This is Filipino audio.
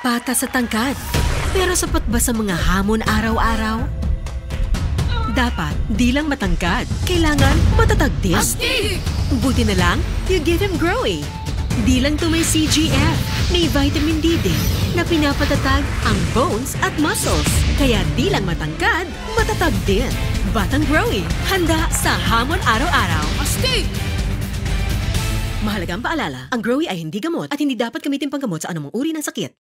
patas sa tangkad. Pero sapat ba sa mga hamon araw-araw? Dapat di lang matangkad, kailangan matatag din. Astig! Buti na lang, you give him Growy. Di lang to may CGF, may vitamin D din na pinapatatag ang bones at muscles. Kaya di lang matangkad, matatag din. Batang Growy, handa sa hamon araw-araw. Astig! Mahalagang paalala, ang Growy ay hindi gamot at hindi dapat gamitin panggamot sa anumang uri ng sakit.